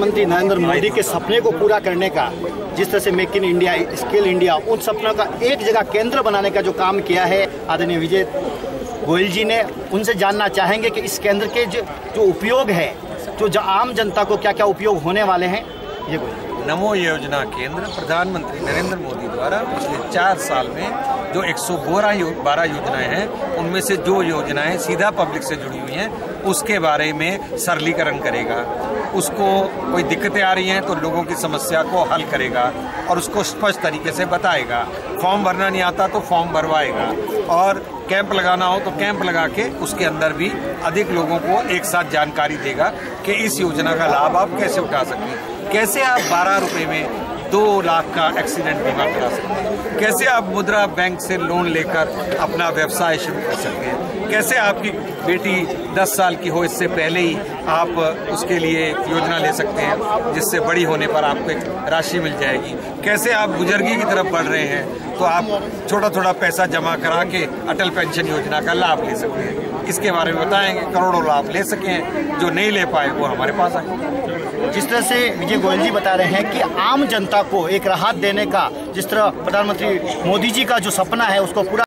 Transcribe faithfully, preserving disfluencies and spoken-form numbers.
प्रधानमंत्री नरेंद्र मोदी के सपने को पूरा करने का, जिस तरह से make in India, skill India, उन सपनों का एक जगह केंद्र बनाने का जो काम किया है आदरणीय विजय गोयल जी ने, उनसे जानना चाहेंगे कि इस केंद्र के जो, जो उपयोग है, जो, जो आम जनता को क्या क्या उपयोग होने वाले हैं। ये गोयल नमो योजना केंद्र प्रधानमंत्री नरेंद्र मोदी द्वारा पिछले चार साल में जो एक सौ बारह योजनाएं हैं, उनमें से जो योजनाएं सीधा पब्लिक से जुड़ी हुई हैं उसके बारे में सरलीकरण करेगा। उसको कोई दिक्कतें आ रही हैं तो लोगों की समस्या को हल करेगा और उसको स्पष्ट तरीके से बताएगा। फॉर्म भरना नहीं आता तो फॉर्म भरवाएगा, और कैंप लगाना हो तो कैंप लगा के उसके अंदर भी अधिक लोगों को एक साथ जानकारी देगा कि इस योजना का लाभ आप कैसे उठा सकते हैं, कैसे आप बारह रुपए में दो लाख का एक्सीडेंट बीमा करा सकते हैं, कैसे आप मुद्रा बैंक से लोन लेकर अपना व्यवसाय शुरू कर सकते हैं, कैसे आपकी बेटी दस साल की हो इससे पहले ही आप उसके लिए योजना ले सकते हैं जिससे बड़ी होने पर आपको एक राशि मिल जाएगी, कैसे आप बुजुर्गी की तरफ बढ़ रहे हैं तो आप छोटा थोड़ा पैसा जमा करा के अटल पेंशन योजना का लाभ ले सकते हैं। इसके बारे में बताएंगे, करोड़ों लाभ ले सकें, जो नहीं ले पाए वो हमारे पास आए। जिस तरह से विजय गोयल जी बता रहे हैं कि आम जनता को एक राहत देने का, जिस तरह प्रधानमंत्री मोदी जी का जो सपना है उसको पूरा